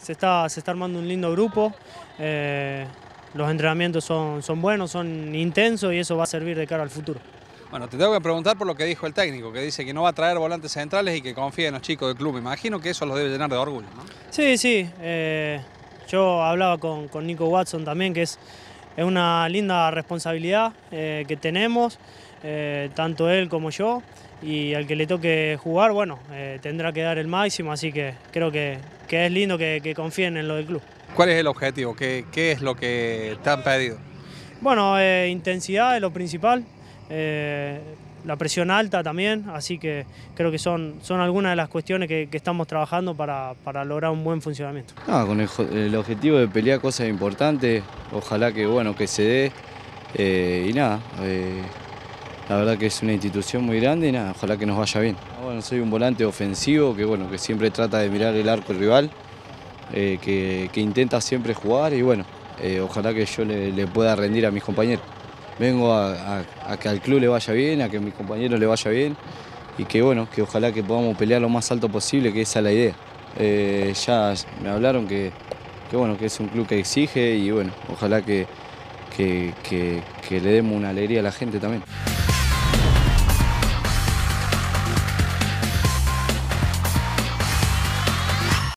se está armando un lindo grupo. Los entrenamientos son buenos, son intensos y eso va a servir de cara al futuro. Bueno, te tengo que preguntar por lo que dijo el técnico, que dice que no va a traer volantes centrales y que confía en los chicos del club. Me imagino que eso los debe llenar de orgullo, ¿no? Sí, sí. Yo hablaba con Nico Watson también, que es una linda responsabilidad que tenemos, tanto él como yo, y al que le toque jugar, bueno, tendrá que dar el máximo, así que creo que es lindo que confíen en lo del club. ¿Cuál es el objetivo? ¿Qué es lo que te han pedido? Bueno, intensidad es lo principal, la presión alta también, así que creo que son algunas de las cuestiones que estamos trabajando para lograr un buen funcionamiento. Con el objetivo de pelear cosas importantes, ojalá que, bueno, que se dé y nada, la verdad que es una institución muy grande y nada, ojalá que nos vaya bien. Bueno, soy un volante ofensivo que, bueno, que siempre trata de mirar el arco rival, que intenta siempre jugar y bueno, ojalá que yo le pueda rendir a mis compañeros. Vengo a que al club le vaya bien, a que a mis compañeros le vaya bien y que bueno, que ojalá que podamos pelear lo más alto posible, que esa es la idea. Ya me hablaron que bueno, que es un club que exige y bueno, ojalá que le demos una alegría a la gente también.